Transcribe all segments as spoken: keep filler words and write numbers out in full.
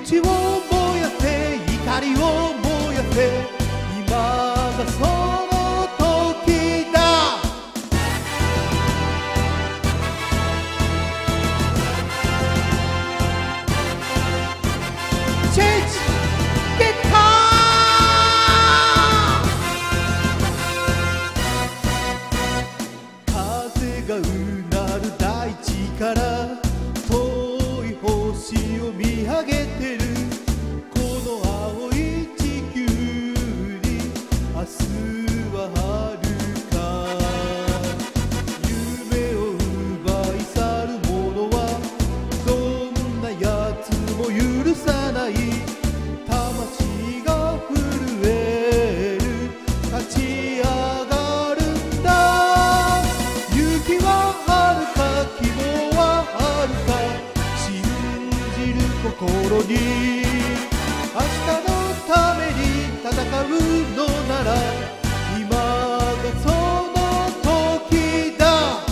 口を燃やせ怒りを燃やせ今がその時だチェンジゲッター風がうなる大地から遠い星を見上げてるこの青い地球に明日は遥か夢を奪い去る者はどんなやつも許さない魂が震える立ち上がるんだ勇気はあるか希望はあるか信じる心に明日のために戦うのなら今がその時だ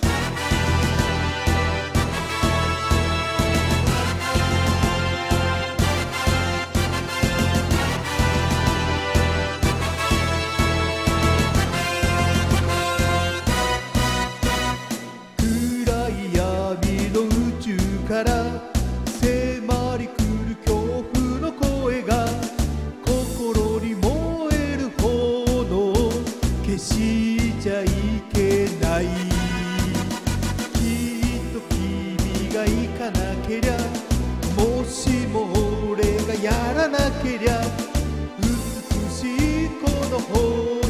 暗い闇の宇宙から迫り来る恐怖の声が心に燃える炎を消しちゃいけないきっと君が行かなけりゃもしも俺がやらなけりゃ美しいこの星